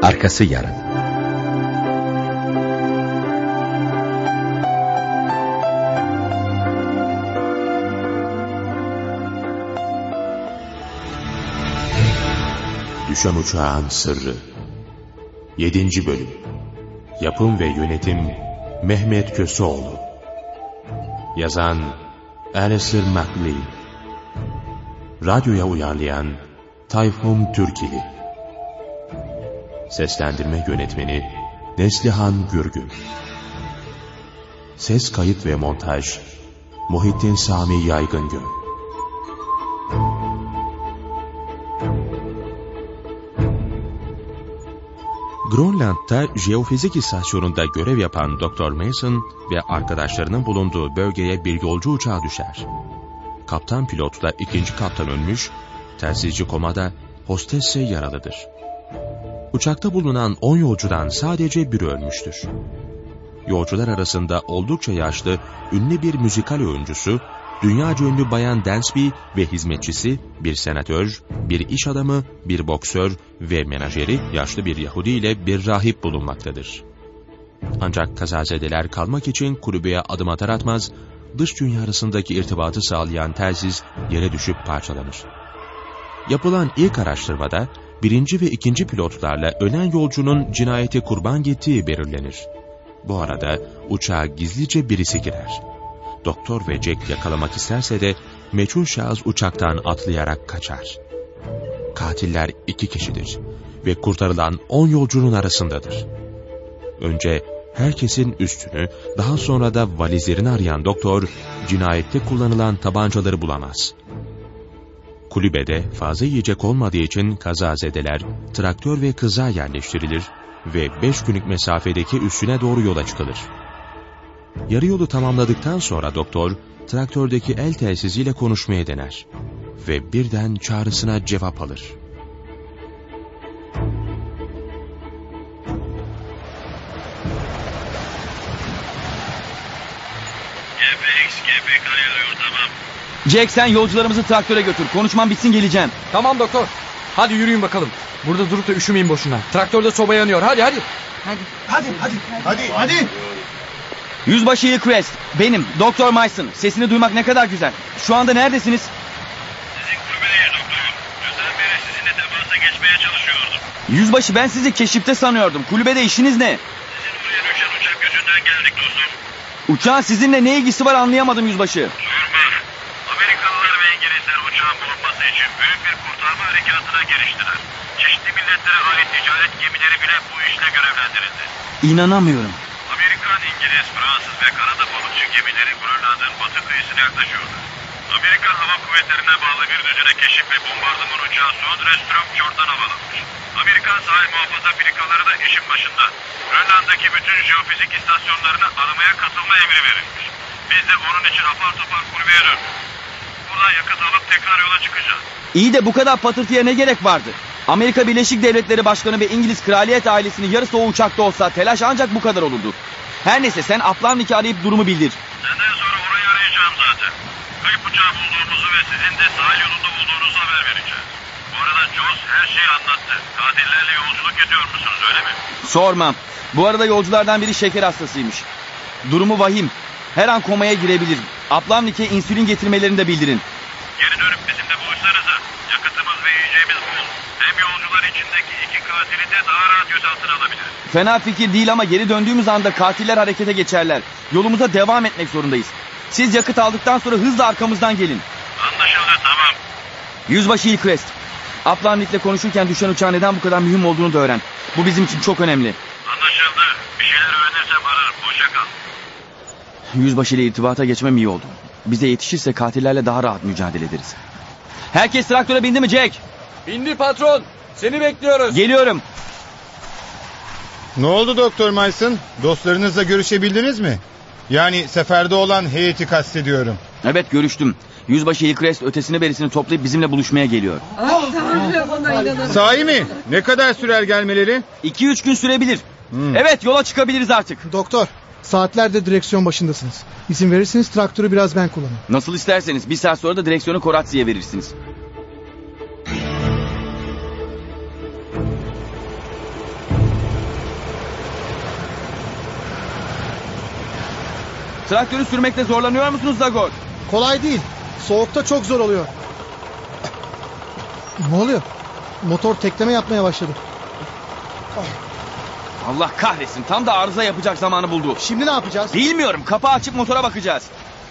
Arkası yarın. Düşen Uçağın Sırrı 7. Bölüm. Yapım ve Yönetim Mehmet Köseoğlu. Yazan Alistair MacLean. Radyoya uyarlayan Tayfun Türkili. Seslendirme Yönetmeni Neslihan Gürgün. Ses kayıt ve montaj Muhittin Sami Yaygıngöl. Grönland'da jeofizik istasyonunda görev yapan Dr. Mason ve arkadaşlarının bulunduğu bölgeye bir yolcu uçağı düşer. Kaptan pilotla ikinci kaptan ölmüş, telsizci komada, hostes ise yaralıdır. Uçakta bulunan 10 yolcudan sadece biri ölmüştür. Yolcular arasında oldukça yaşlı, ünlü bir müzikal oyuncusu, dünyaca ünlü Bayan Dansby ve hizmetçisi, bir senatör, bir iş adamı, bir boksör ve menajeri yaşlı bir Yahudi ile bir rahip bulunmaktadır. Ancak kazazedeler kalmak için kulübeye adım atar atmaz, dış dünya arasındaki irtibatı sağlayan telsiz yere düşüp parçalanır. Yapılan ilk araştırmada, birinci ve ikinci pilotlarla ölen yolcunun cinayete kurban gittiği belirlenir. Bu arada uçağa gizlice birisi girer. Doktor ve Jack yakalamak isterse de meçhul şahıs uçaktan atlayarak kaçar. Katiller 2 kişidir ve kurtarılan 10 yolcunun arasındadır. Önce herkesin üstünü, daha sonra da valizlerini arayan doktor, cinayette kullanılan tabancaları bulamaz. Kulübede fazla yiyecek olmadığı için kazazedeler traktör ve kıza yerleştirilir ve 5 günlük mesafedeki üssüne doğru yola çıkılır. Yarı yolu tamamladıktan sonra doktor, traktördeki el telsiziyle konuşmaya dener ve birden çağrısına cevap alır. GPX arıyor, tamam. Jack, sen yolcularımızı traktöre götür. Konuşmam bitsin, geleceğim. Tamam doktor. Hadi yürüyün bakalım. Burada durup da üşümeyin boşuna. Traktörde soba yanıyor. Hadi. Hadi. Yüzbaşı Hillcrest, benim, Dr. Mason. Sesini duymak ne kadar güzel. Şu anda neredesiniz? Sizin kulübedeyiz doktorum. Dünden beri sizinle temasa geçmeye çalışıyordum. Yüzbaşı, ben sizi keşifte sanıyordum. Kulübede işiniz ne? Sizin oraya düşen uçak yüzünden geldik dostum. Uçağın sizinle ne ilgisi var anlayamadım yüzbaşı. Sorma. Amerikalılar ve İngilizler uçağın bulunması için büyük bir kurtarma harekatına giriştiler. Çeşitli milletlere ait ticaret gemileri bile bu işle görevlendirildi. İnanamıyorum. Amerikan, İngiliz, Fransız ve Kanada balıkçı gemileri Grönland'ın batı kıyısına yaklaşıyordu. Amerikan Hava Kuvvetleri'ne bağlı bir düzine keşif ve bombardıman uçağı Sondre-Stromfjord'dan havalanmış. Amerikan sahil muhafaza firikaları da işin başında. Grönland'daki bütün jeofizik istasyonlarına aramaya katılma emri verilmiş. Biz de onun için apar topar kulübeye döndük. Buradan yakıt alıp tekrar yola çıkacağız. İyi de bu kadar patırtıya ne gerek vardı? Amerika Birleşik Devletleri Başkanı ve İngiliz kraliyet ailesinin yarısı o uçakta olsa telaş ancak bu kadar olurdu. Her neyse, sen Aplavnik'i arayıp durumu bildir. Senden sonra orayı arayacağım zaten. Kayıp uçağı bulduğumuzu ve sizin de sahil yolunda olduğunuzu haber vereceğiz. Bu arada Joss her şeyi anlattı. Katillerle yolculuk ediyor musunuz, öyle mi? Sormam. Bu arada yolculardan biri şeker hastasıymış. Durumu vahim. Her an komaya girebilir. Aplavnik'e insülin getirmelerini de bildirin. Geri dönüp bizimle buluşsanıza. Yakıtımız ve yiyeceğimiz bol. Hem yolcular içindeki 2 katili de daha rahat göz altına alabiliriz. Fena fikir değil ama geri döndüğümüz anda katiller harekete geçerler. Yolumuza devam etmek zorundayız. Siz yakıt aldıktan sonra hızla arkamızdan gelin. Anlaşıldı, tamam. Yüzbaşı Hillcrest, Aplavnik'le konuşurken düşen uçağın neden bu kadar mühim olduğunu da öğren. Bu bizim için çok önemli. Anlaşıldı. Bir şeyler öğrenirsem ararım. Hoşça kal. Yüzbaşı ile irtibata geçmem iyi oldu. Bize yetişirse katillerle daha rahat mücadele ederiz. Herkes traktöre bindi mi Jack? Bindi patron. Seni bekliyoruz. Geliyorum. Ne oldu Doktor Mason? Dostlarınızla görüşebildiniz mi? Yani seferde olan heyeti kastediyorum. Evet, görüştüm. Yüzbaşı Hillcrest ötesini berisini toplayıp bizimle buluşmaya geliyor. Sahi mi? Ne kadar sürer gelmeleri? 2-3 gün sürebilir. Evet, yola çıkabiliriz artık. Doktor, saatlerdir direksiyon başındasınız. İzin verirseniz traktörü biraz ben kullanayım. Nasıl isterseniz. 1 saat sonra da direksiyonu Koratsi'ye verirsiniz. Traktörü sürmekte zorlanıyor musunuz Zagor? Kolay değil. Soğukta çok zor oluyor. Ne oluyor? Motor tekleme yapmaya başladı. Allah kahretsin, tam da arıza yapacak zamanı buldu. Şimdi ne yapacağız? Bilmiyorum, kapağı açıp motora bakacağız.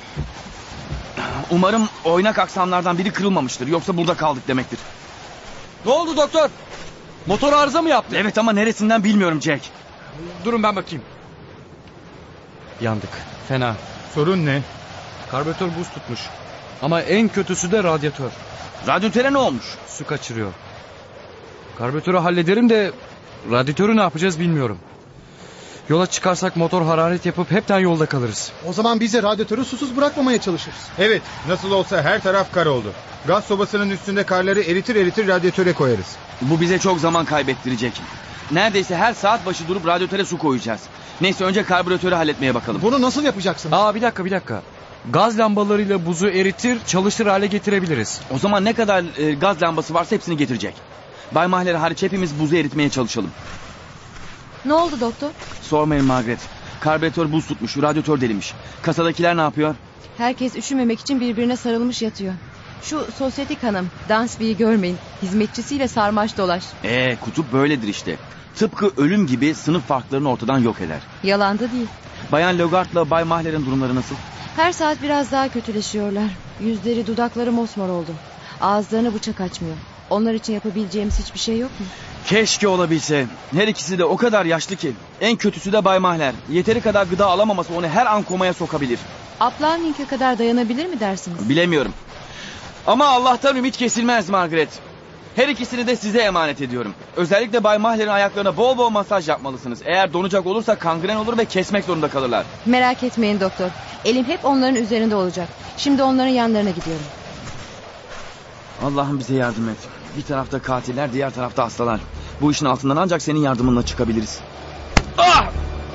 Umarım oynak aksamlardan biri kırılmamıştır, yoksa burada kaldık demektir. Ne oldu doktor? Motor arıza mı yaptı? Evet ama neresinden bilmiyorum Jack. Durun ben bakayım. Yandık. Fena. Sorun ne? Karbüratör buz tutmuş. Ama en kötüsü de radyatör. Radyatöre ne olmuş? Su kaçırıyor. Karbüratörü hallederim de radyatörü ne yapacağız bilmiyorum. Yola çıkarsak motor hararet yapıp hepten yolda kalırız. O zaman biz de radyatörü susuz bırakmamaya çalışırız. Evet, nasıl olsa her taraf kar oldu. Gaz sobasının üstünde karları eritir radyatöre koyarız. Bu bize çok zaman kaybettirecek. Neredeyse her saat başı durup radyatöre su koyacağız. Neyse önce karbüratörü halletmeye bakalım. Bunu nasıl yapacaksın? Bir dakika. Gaz lambalarıyla buzu eritir, çalışır hale getirebiliriz. O zaman ne kadar gaz lambası varsa hepsini getirecek. Bay Mahler hariç hepimiz buzu eritmeye çalışalım. Ne oldu doktor? Sormayın Margaret. Karbüratör buz tutmuş, radyatör delinmiş. Kasadakiler ne yapıyor? Herkes üşümemek için birbirine sarılmış yatıyor. Şu sosyetik hanım, Dansby'yi görmeyin. Hizmetçisiyle sarmaş dolaş. Kutup böyledir işte. Tıpkı ölüm gibi sınıf farklarını ortadan yok eder. Yalan da değil. Bayan Logart'la Bay Mahler'in durumları nasıl? Her saat biraz daha kötüleşiyorlar. Yüzleri, dudakları mosmor oldu. Ağızlarını bıçak açmıyor. Onlar için yapabileceğimiz hiçbir şey yok mu? Keşke olabilse. Her ikisi de o kadar yaşlı ki. En kötüsü de Bay Mahler. Yeteri kadar gıda alamaması onu her an komaya sokabilir. Uplanding'e kadar dayanabilir mi dersiniz? Bilemiyorum. Ama Allah'tan ümit kesilmez Margaret. Her ikisini de size emanet ediyorum. Özellikle Bay Mahler'in ayaklarına bol bol masaj yapmalısınız. Eğer donacak olursa kangren olur ve kesmek zorunda kalırlar. Merak etmeyin doktor. Elim hep onların üzerinde olacak. Şimdi onların yanlarına gidiyorum. Allah'ım bize yardım et. Bir tarafta katiller, diğer tarafta hastalar. Bu işin altından ancak senin yardımınla çıkabiliriz. Ah!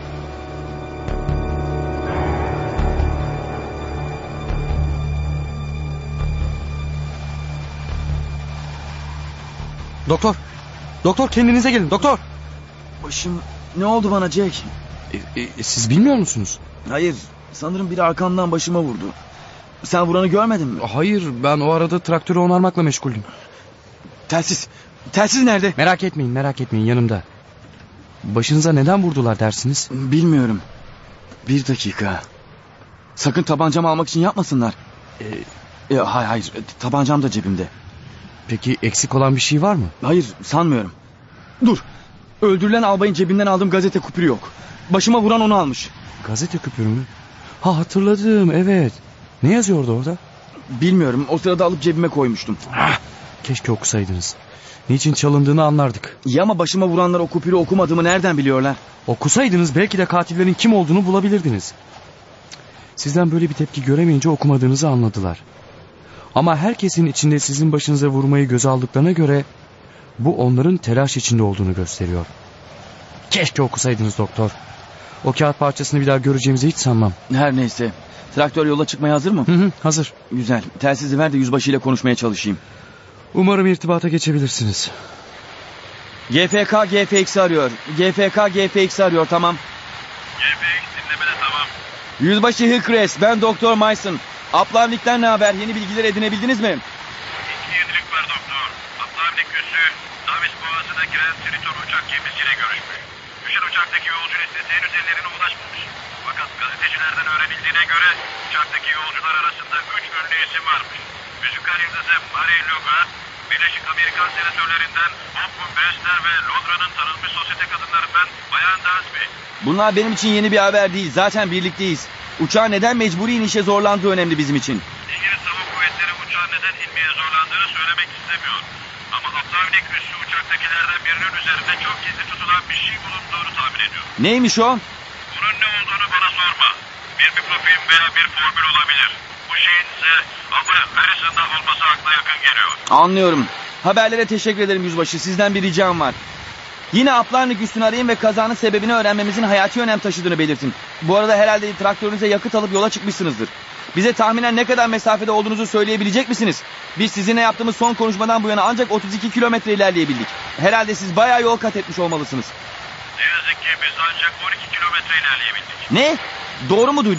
Doktor kendinize gelin doktor. Başım, ne oldu bana Jack? Siz bilmiyor musunuz? Hayır, sanırım biri arkamdan başıma vurdu. Sen vuranı görmedin mi? Hayır, ben o arada traktörü onarmakla meşguldüm. Telsiz nerede? Merak etmeyin yanımda. Başınıza neden vurdular dersiniz? Bilmiyorum. Bir dakika. Sakın tabancamı almak için yapmasınlar. Hayır, tabancam da cebimde. Peki eksik olan bir şey var mı? Hayır, sanmıyorum. Dur, öldürülen albayın cebinden aldığım gazete kupürü yok. Başıma vuran onu almış. Gazete küpürü mü? Hatırladım, evet. Ne yazıyordu orada? Bilmiyorum, o sırada alıp cebime koymuştum. Keşke okusaydınız. Niçin çalındığını anlardık. İyi ama başıma vuranlar o kupürü okumadığımı nereden biliyorlar? Okusaydınız belki de katillerin kim olduğunu bulabilirdiniz. Sizden böyle bir tepki göremeyince okumadığınızı anladılar. Ama herkesin içinde sizin başınıza vurmayı göze aldıklarına göre bu onların telaş içinde olduğunu gösteriyor. Keşke okusaydınız doktor. O kağıt parçasını bir daha göreceğimizi hiç sanmam. Her neyse. Traktör yola çıkmaya hazır mı? Hazır. Güzel. Telsizi ver de yüzbaşıyla konuşmaya çalışayım. Umarım irtibata geçebilirsiniz. GFK GFX'i arıyor. GFK GFX'i arıyor, tamam. GFX dinlemede tamam. Yüzbaşı Hillcrest, ben Doktor Mason. Uplanding'den ne haber? Yeni bilgiler edinebildiniz mi? İki yenilik var doktor. Atlantik üssü Davis Boğazı'na giren Triton uçak gemisiyle görüşmüş. Düşen uçaktaki yolcu listesi henüz ellerine ulaşmamış. Fakat gazetecilerden öğrenildiğine göre uçaktaki yolcular arasında 3 ünlü isim varmış. Müzikal yıldızı Mary Luga, Birleşik Amerikan senatörlerinden Bob Brewster ve Londra'nın tanınmış sosyete kadınlarından Bayan Dansby. Bunlar benim için yeni bir haber değil. Zaten birlikteyiz. Uçağın neden mecburi inişe zorlandığı önemli bizim için. İngiliz Hava Kuvvetleri uçağın neden inmeye zorlandığını söylemek istemiyor. Ama Atlantik üssü uçaktakilerden birinin üzerinde çok gizli tutulan bir şey bulunduğunu tahmin ediyor. Neymiş o? Bunun ne olduğunu bana sorma. Bir mikrofilm veya bir formül olabilir. Bu şeyin ise Albay Harrison'da olması akla yakın geliyor. Anlıyorum. Haberlere teşekkür ederim yüzbaşı. Sizden bir ricam var. Yine Uplanding üstünü arayın ve kazanın sebebini öğrenmemizin hayati önem taşıdığını belirtin. Bu arada herhalde traktörünüze yakıt alıp yola çıkmışsınızdır. Bize tahminen ne kadar mesafede olduğunuzu söyleyebilecek misiniz? Biz sizinle yaptığımız son konuşmadan bu yana ancak 32 kilometre ilerleyebildik. Herhalde siz bayağı yol kat etmiş olmalısınız. Ne yazık ki biz ancak 12 kilometre ilerleyebildik. Ne? Doğru mu duydum?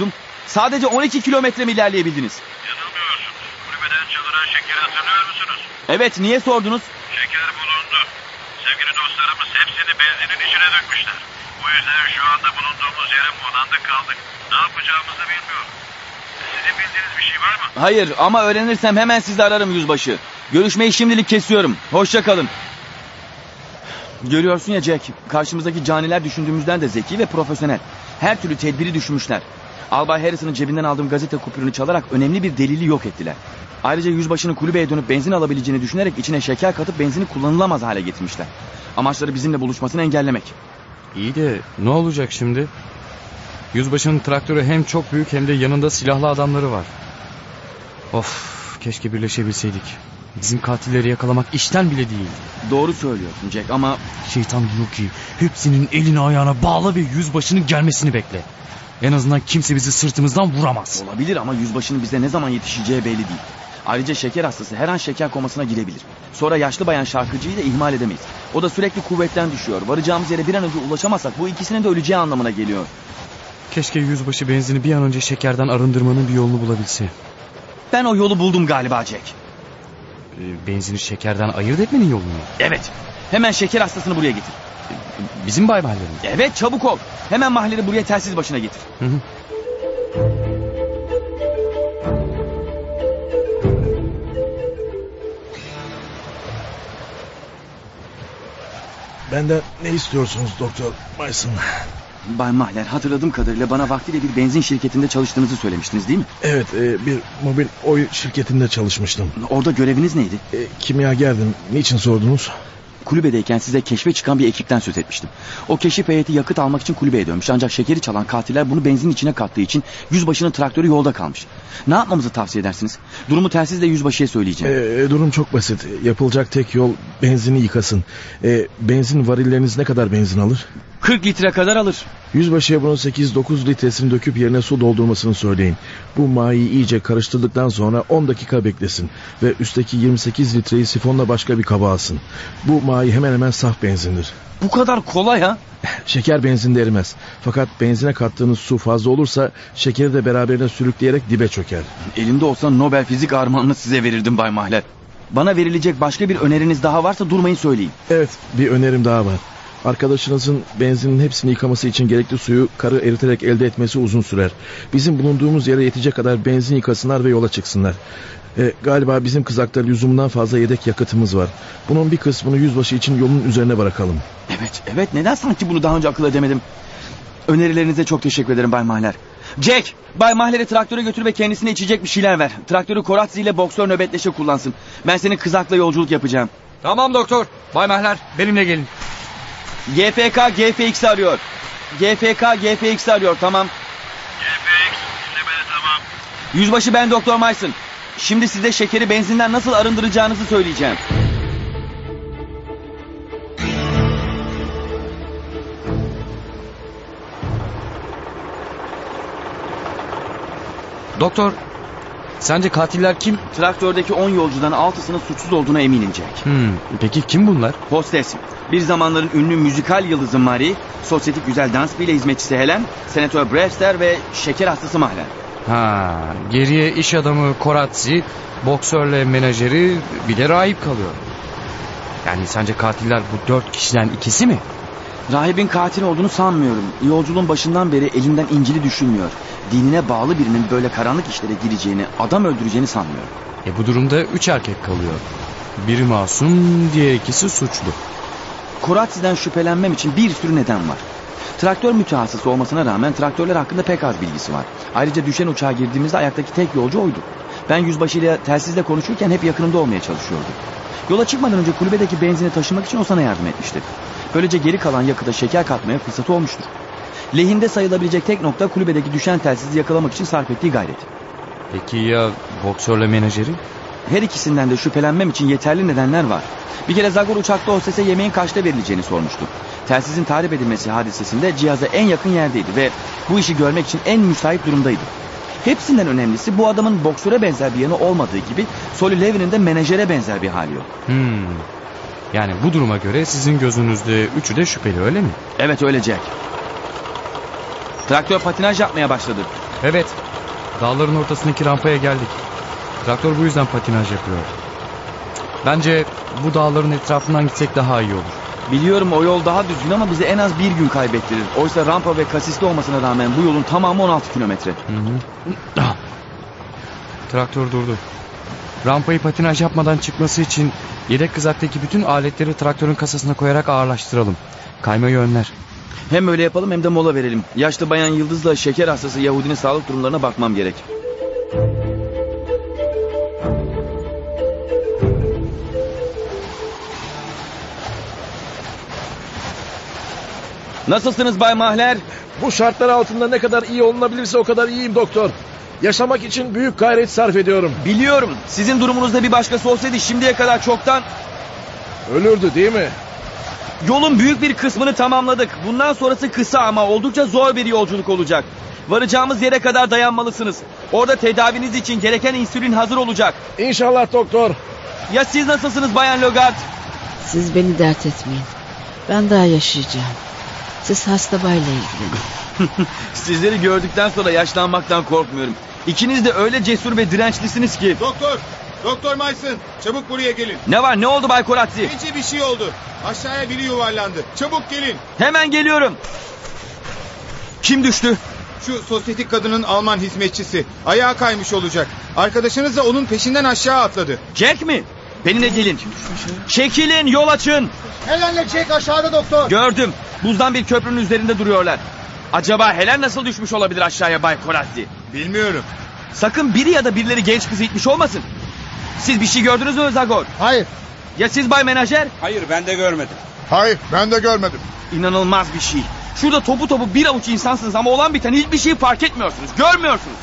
Sadece 12 kilometre mi ilerleyebildiniz? Yanılmıyorsunuz. Kulübeden çalınan şekeri hatırlıyor musunuz? Evet, niye sordunuz? Şeker bulundu. Sevgili dostlarımız hepsini benzinin içine dökmüşler. Bu yüzden şu anda bulunduğumuz yere bağlandık kaldık. Ne yapacağımızı bilmiyorum. Sizin bildiğiniz bir şey var mı? Hayır, ama öğrenirsem hemen sizi ararım yüzbaşı. Görüşmeyi şimdilik kesiyorum. Hoşça kalın. Görüyorsun ya Jack, karşımızdaki caniler düşündüğümüzden de zeki ve profesyonel. Her türlü tedbiri düşünmüşler. Albay Harrison'ın cebinden aldığım gazete kupürünü çalarak önemli bir delili yok ettiler. Ayrıca yüzbaşının kulübeye dönüp benzin alabileceğini düşünerek içine şeker katıp benzini kullanılamaz hale getirmişler. Amaçları bizimle buluşmasını engellemek. İyi de ne olacak şimdi? Yüzbaşının traktörü hem çok büyük hem de yanında silahlı adamları var. Of, keşke birleşebilseydik. Bizim katilleri yakalamak işten bile değil. Doğru söylüyorsun Jack ama... Şeytan diyor ki hepsinin elini ayağına bağla ve yüzbaşının gelmesini bekle. En azından kimse bizi sırtımızdan vuramaz. Olabilir ama yüzbaşının bize ne zaman yetişeceği belli değil. Ayrıca şeker hastası her an şeker komasına girebilir. Sonra yaşlı bayan şarkıcıyı da ihmal edemeyiz. O da sürekli kuvvetten düşüyor. Varacağımız yere bir an önce ulaşamazsak bu ikisinin de öleceği anlamına geliyor. Keşke yüzbaşı benzini bir an önce şekerden arındırmanın bir yolunu bulabilse. Ben o yolu buldum galiba Jack. Benzini şekerden ayırt etmenin yolunu mu? Evet. Hemen şeker hastasını buraya getir. Bizim Bay Mahler'in. Evet, çabuk ol. Hemen Mahler'i buraya telsiz başına getir. Hı hı. Benden ne istiyorsunuz Doktor Mason? Bay Mahler, hatırladığım kadarıyla bana vaktiyle bir benzin şirketinde çalıştığınızı söylemiştiniz değil mi? Evet, bir mobil oy şirketinde çalışmıştım. Orada göreviniz neydi? Kimyagerdim. Niçin sordunuz? Kulübedeyken size keşfe çıkan bir ekipten söz etmiştim. O keşif heyeti yakıt almak için kulübeye dönmüş. Ancak şekeri çalan katiller bunu benzin içine kattığı için yüzbaşının traktörü yolda kalmış. Ne yapmamızı tavsiye edersiniz? Durumu telsizle yüzbaşıya söyleyeceğim. Durum çok basit. Yapılacak tek yol benzini yıkasın. Benzin varilleriniz ne kadar benzin alır? 40 litre kadar alır. Yüzbaşıya bunun 8-9 litresini döküp yerine su doldurmasını söyleyin. Bu mayayı iyice karıştırdıktan sonra 10 dakika beklesin. Ve üstteki 28 litreyi sifonla başka bir kaba alsın. Bu mayi hemen hemen saf benzindir. Bu kadar kolay ha? Şeker benzinde erimez. Fakat benzine kattığınız su fazla olursa şekeri de beraberine sürükleyerek dibe çöker. Elimde olsa Nobel Fizik armağanını size verirdim Bay Mahler. Bana verilecek başka bir öneriniz daha varsa durmayın söyleyin. Evet, bir önerim daha var. Arkadaşınızın benzinin hepsini yıkaması için gerekli suyu karı eriterek elde etmesi uzun sürer. Bizim bulunduğumuz yere yetecek kadar benzin yıkasınlar ve yola çıksınlar. Galiba bizim kızakta lüzumundan fazla yedek yakıtımız var. Bunun bir kısmını yüzbaşı için yolun üzerine bırakalım. Evet, neden sanki bunu daha önce akıl edemedim? Önerilerinize çok teşekkür ederim Bay Mahler. Jack, Bay Mahler'i traktöre götür ve kendisine içecek bir şeyler ver. Traktörü Koratzi ile boksör nöbetleşe kullansın. Ben senin kızakla yolculuk yapacağım. Tamam doktor. Bay Mahler benimle gelin. GFK GFX'i arıyor. GFK GFX'i arıyor, tamam. GFX dinlemeli tamam. Yüzbaşı, ben Doktor Mason. Şimdi size şekeri benzinden nasıl arındıracağınızı söyleyeceğim. Doktor, sence katiller kim? Traktördeki 10 yolcudan 6'sının suçsuz olduğuna eminim Jack. Peki kim bunlar? Hostes, bir zamanların ünlü müzikal yıldızı Marie, sosyetik güzel dans bile hizmetçisi Helen, senatör Brewster ve şeker hastası Mahler. Geriye iş adamı Koratzi, boksörle menajeri, bir de rahip kalıyor. Yani sence katiller bu 4 kişiden ikisi mi? Rahibin katil olduğunu sanmıyorum. Yolculuğun başından beri elinden incili düşülmüyor. Dinine bağlı birinin böyle karanlık işlere gireceğini, adam öldüreceğini sanmıyorum. Bu durumda 3 erkek kalıyor. Biri masum, diğer ikisi suçlu. Koratzi'den şüphelenmem için bir sürü neden var. Traktör mütehassısı olmasına rağmen traktörler hakkında pek az bilgisi var. Ayrıca düşen uçağa girdiğimizde ayaktaki tek yolcu oydu. Ben yüzbaşıyla telsizle konuşurken hep yakınımda olmaya çalışıyordu. Yola çıkmadan önce kulübedeki benzini taşımak için o sana yardım etmişti. Böylece geri kalan yakıta şeker katmaya fırsatı olmuştur. Lehinde sayılabilecek tek nokta kulübedeki düşen telsizi yakalamak için sarf ettiği gayret. Peki ya boksörle menajeri? Her ikisinden de şüphelenmem için yeterli nedenler var. Bir kere Zagor uçakta hostese yemeğin kaçta verileceğini sormuştu. Telsizin tarif edilmesi hadisesinde cihaza en yakın yerdeydi ve bu işi görmek için en müsait durumdaydı. Hepsinden önemlisi bu adamın boksöre benzer bir yanı olmadığı gibi Solly Levin'in de menajere benzer bir hali yok. Yani bu duruma göre sizin gözünüzde üçü de şüpheli, öyle mi? Evet, öyle Jack. Traktör patinaj yapmaya başladı. Evet, Dağların ortasındaki rampaya geldik. Traktör bu yüzden patinaj yapıyor. Bence bu dağların etrafından gitsek daha iyi olur. Biliyorum o yol daha düzgün ama bize en az bir gün kaybettirir. Oysa rampa ve kasisli olmasına rağmen bu yolun tamamı 16 kilometre. Traktör durdu. Rampayı patinaj yapmadan çıkması için yedek kızaktaki bütün aletleri traktörün kasasına koyarak ağırlaştıralım. Kaymayı önler. Hem öyle yapalım hem de mola verelim. Yaşlı bayan Yıldız'la şeker hastası Yahudinin sağlık durumlarına bakmam gerek. Nasılsınız Bay Mahler? Bu şartlar altında ne kadar iyi olunabilirse o kadar iyiyim doktor. Yaşamak için büyük gayret sarf ediyorum. Biliyorum. Sizin durumunuzda bir başkası olsaydı şimdiye kadar çoktan... Ölürdü değil mi? Yolun büyük bir kısmını tamamladık. Bundan sonrası kısa ama oldukça zor bir yolculuk olacak. Varacağımız yere kadar dayanmalısınız. Orada tedaviniz için gereken insülin hazır olacak. İnşallah doktor. Ya siz nasılsınız Bayan Logart? Siz beni dert etmeyin. Ben daha yaşayacağım. Siz hasta bayla ilgilenin. Sizleri gördükten sonra yaşlanmaktan korkmuyorum. İkiniz de öyle cesur ve dirençlisiniz ki. Doktor Mason, çabuk buraya gelin. Ne var, ne oldu Bay Koratzi? Feci bir şey oldu. Aşağıya biri yuvarlandı. Çabuk gelin. Hemen geliyorum. Kim düştü? Şu sosyetik kadının Alman hizmetçisi. Ayağa kaymış olacak. Arkadaşınız da onun peşinden aşağı atladı. Jack mi? Benimle gelin. Çekilin, yol açın. Helen'le Jack aşağıda doktor. Gördüm. Buzdan bir köprünün üzerinde duruyorlar. Acaba Helen nasıl düşmüş olabilir aşağıya Bay Koratzi? Bilmiyorum. Sakın biri ya da birileri genç kızı itmiş olmasın. Siz bir şey gördünüz mü Zagor? Hayır. Ya siz Bay Menajer? Hayır, ben de görmedim. Hayır, ben de görmedim. İnanılmaz bir şey. Şurada topu bir avuç insansınız ama olan biten hiçbir şeyi fark etmiyorsunuz. Görmüyorsunuz.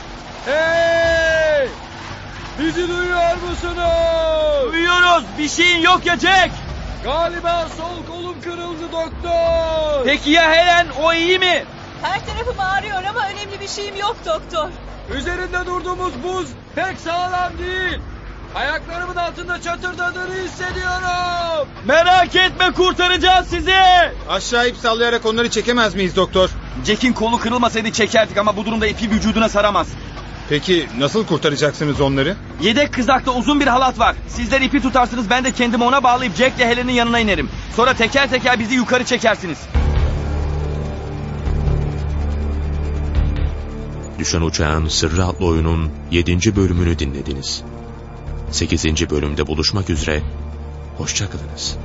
Hey! Bizi duyuyor musunuz? Duyuyoruz. Bir şeyin yok ya Jack. Galiba sol kolum kırıldı doktor. Peki ya Helen, o iyi mi? Her tarafım ağrıyor ama önemli bir şeyim yok doktor. Üzerinde durduğumuz buz pek sağlam değil. Ayaklarımın altında çatırdadığını hissediyorum. Merak etme, kurtaracağız sizi. Aşağı ip sallayarak onları çekemez miyiz doktor? Jack'in kolu kırılmasaydı çekerdik ama bu durumda ipi vücuduna saramaz. Peki nasıl kurtaracaksınız onları? Yedek kızakta uzun bir halat var. Sizler ipi tutarsınız, ben de kendimi ona bağlayıp Jack'le Helen'in yanına inerim. Sonra teker teker bizi yukarı çekersiniz. Düşen Uçağın Sırrı adlı oyunun 7. bölümünü dinlediniz. 8. bölümde buluşmak üzere, hoşça kalınız.